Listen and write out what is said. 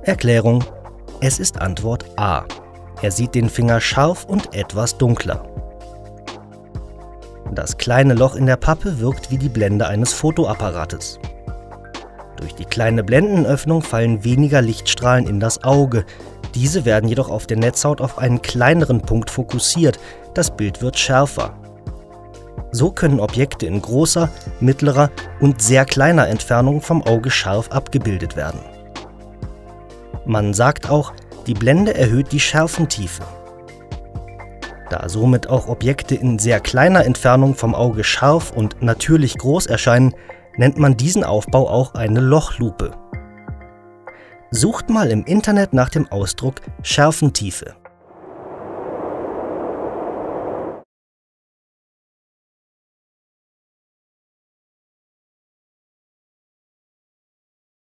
Erklärung: Es ist Antwort A. Er sieht den Finger scharf und etwas dunkler. Das kleine Loch in der Pappe wirkt wie die Blende eines Fotoapparates. Durch die kleine Blendenöffnung fallen weniger Lichtstrahlen in das Auge. Diese werden jedoch auf der Netzhaut auf einen kleineren Punkt fokussiert. Das Bild wird schärfer. So können Objekte in großer, mittlerer und sehr kleiner Entfernung vom Auge scharf abgebildet werden. Man sagt auch, die Blende erhöht die Schärfentiefe. Da somit auch Objekte in sehr kleiner Entfernung vom Auge scharf und natürlich groß erscheinen, nennt man diesen Aufbau auch eine Lochlupe. Sucht mal im Internet nach dem Ausdruck Schärfentiefe.